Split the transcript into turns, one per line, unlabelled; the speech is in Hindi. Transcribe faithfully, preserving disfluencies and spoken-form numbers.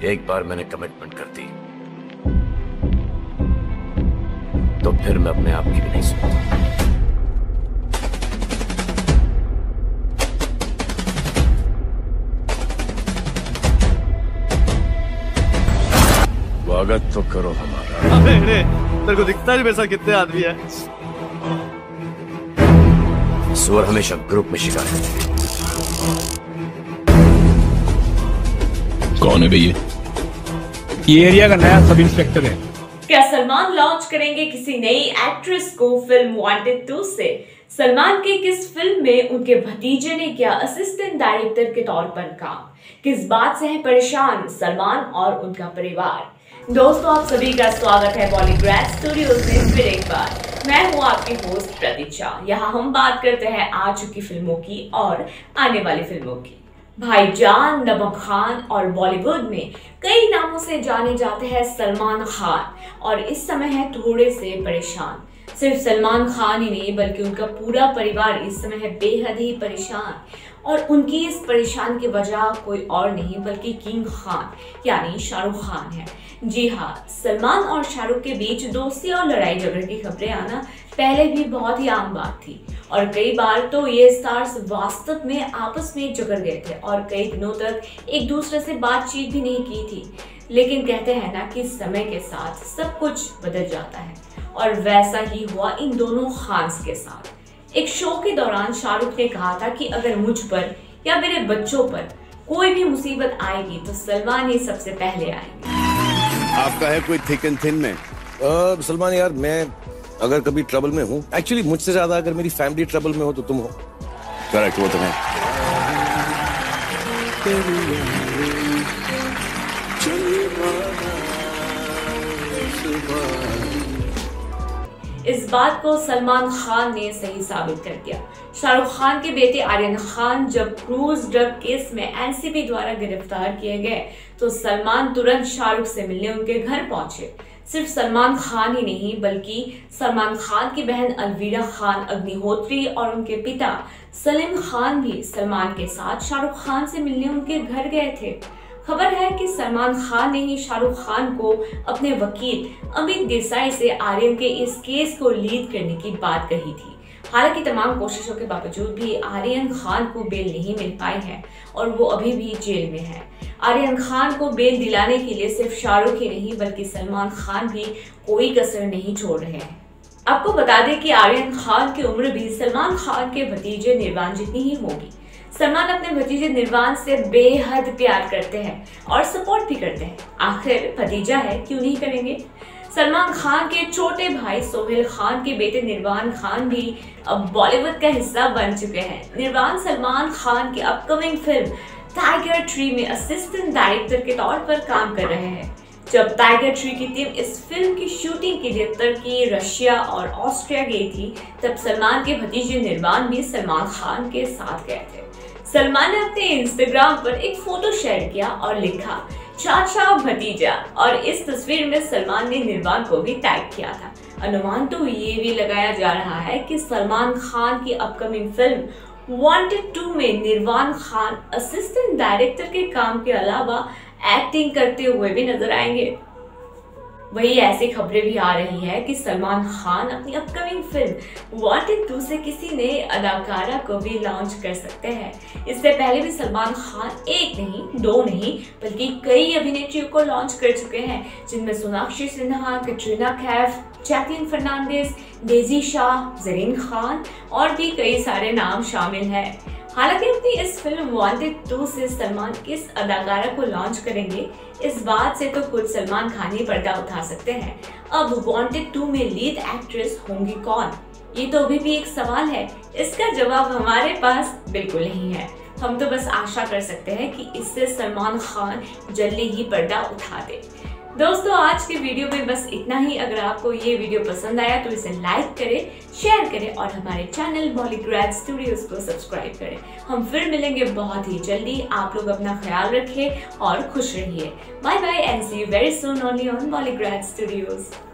एक बार मैंने कमिटमेंट कर दी तो फिर मैं अपने आप की भी नहीं सुनता। स्वागत तो करो हमारा।
अबे रे, तेरे को दिखता नहीं मेरे साथ कितने आदमी है।
सुअर हमेशा ग्रुप में शिकार करते हैं।
कौन है भैया? ये एरिया का नया सब इंस्पेक्टर है।
क्या सलमान लॉन्च करेंगे किसी नई एक्ट्रेस को फिल्म वांटेड टू से? सलमान के किस फिल्म में उनके भतीजे ने किया असिस्टेंट डायरेक्टर के तौर पर काम? किस बात से है परेशान सलमान और उनका परिवार? दोस्तों, आप सभी का स्वागत है बॉलीग्रैड स्टूडियोज में फिर एक बार। मैं हूं आपकी होस्ट प्रतीक्षा। यहाँ हम बात करते हैं आ चुकी फिल्मों की और आने वाली फिल्मों की। भाईजान, नमक खान और बॉलीवुड में कई नामों से जाने जाते हैं सलमान खान, और इस समय है थोड़े से परेशान। सिर्फ सलमान खान ही नहीं बल्कि उनका पूरा परिवार इस समय है बेहद ही परेशान, और उनकी इस परेशान की वजह कोई और नहीं बल्कि किंग खान यानी शाहरुख खान है। जी हाँ, सलमान और शाहरुख के बीच दोस्ती और लड़ाई झगड़े की खबरें आना पहले भी बहुत ही आम बात थी, और कई बार तो ये स्टार्स वास्तव में आपस में झगड़ गए थे और कई दिनों तक एक दूसरे से बातचीत भी नहीं की थी। लेकिन कहते हैं ना कि समय के साथ सब कुछ बदल जाता है, और वैसा ही हुआ इन दोनों खान्स के साथ। एक शो के दौरान शाहरुख ने कहा था कि अगर मुझ पर या मेरे बच्चों पर कोई भी मुसीबत आएगी तो सलमान ही सबसे पहले आएंगे।
आपका है कोई थिक एंड थिन में?
uh, सलमान यार, मैं अगर कभी ट्रबल में हूँ, एक्चुअली मुझसे ज्यादा अगर मेरी फैमिली ट्रबल में हो तो तुम हो।
करेक्ट, वो तो है।
इस बात को सलमान खान ने सही साबित कर दिया। शाहरुख खान के बेटे आर्यन खान जब क्रूज ड्रग केस में एनसीबी द्वारा गिरफ्तार किए गए तो सलमान तुरंत शाहरुख से मिलने उनके घर पहुंचे। सिर्फ सलमान खान ही नहीं बल्कि सलमान खान की बहन अलवीरा खान अग्निहोत्री और उनके पिता सलीम खान भी सलमान के साथ शाहरुख खान से मिलने उनके घर गए थे। खबर है कि सलमान खान ने ही शाहरुख खान को अपने वकील अमित देसाई से आर्यन के इस केस को लीड करने की बात कही थी। हालांकि तमाम कोशिशों के बावजूद भी आर्यन खान को बेल नहीं मिल पाई है और वो अभी भी जेल में है। आर्यन खान को बेल दिलाने के लिए सिर्फ शाहरुख ही नहीं बल्कि सलमान खान भी कोई कसर नहीं छोड़ रहे हैं। आपको बता दें कि आर्यन खान की उम्र भी सलमान खान के भतीजे निर्वाण जितनी ही होगी। सलमान अपने भतीजे निर्वाण से बेहद प्यार करते हैं और सपोर्ट भी करते हैं। आखिर भतीजा है, क्यों नहीं करेंगे। सलमान खान के छोटे भाई सोहेल खान के बेटे निर्वाण खान भी अब बॉलीवुड का हिस्सा बन चुके हैं। निर्वाण सलमान खान की अपकमिंग फिल्म टाइगर ट्री में असिस्टेंट डायरेक्टर के तौर पर काम कर रहे हैं। जब टाइगर ट्री की टीम इस फिल्म की शूटिंग के लिए तुर्की, रशिया और ऑस्ट्रिया गई थी तब सलमान के भतीजे निर्वाण भी सलमान खान के साथ गए थे। सलमान ने अपने इंस्टाग्राम पर एक फोटो शेयर किया और लिखा चाचा भतीजा, और इस तस्वीर में सलमान ने निर्वाण को भी टैग किया था। अनुमान तो ये भी लगाया जा रहा है कि सलमान खान की अपकमिंग फिल्म वांटेड टू में निर्वाण खान असिस्टेंट डायरेक्टर के काम के अलावा एक्टिंग करते हुए भी नजर आएंगे। वही ऐसी खबरें भी आ रही है कि सलमान खान अपनी अपकमिंग फिल्म वांटेड टू से किसी नए अदाकारा को भी लॉन्च कर सकते हैं। इससे पहले भी सलमान खान एक नहीं, दो नहीं बल्कि कई अभिनेत्रियों को लॉन्च कर चुके हैं, जिनमें सोनाक्षी सिन्हा, कैटरीना कैफ, जैकलीन फर्नांडिस, डेजी शाह, जरीन खान और भी कई सारे नाम शामिल हैं। हालांकि अपनी इस फिल्म वांटेड टू से सलमान किस अदाकारा को लॉन्च करेंगे, इस बात से तो खुद सलमान खान ही पर्दा उठा सकते हैं। अब वांटेड टू में लीड एक्ट्रेस होंगी कौन, ये तो अभी भी एक सवाल है। इसका जवाब हमारे पास बिल्कुल नहीं है। हम तो बस आशा कर सकते हैं कि इससे सलमान खान जल्दी ही पर्दा उठा दे। दोस्तों, आज के वीडियो में बस इतना ही। अगर आपको ये वीडियो पसंद आया तो इसे लाइक करें, शेयर करें और हमारे चैनल बॉलीग्रैड स्टूडियोज को सब्सक्राइब करें। हम फिर मिलेंगे बहुत ही जल्दी। आप लोग अपना ख्याल रखें और खुश रहिए। Bye bye and see you very soon only on Bollygrad studios.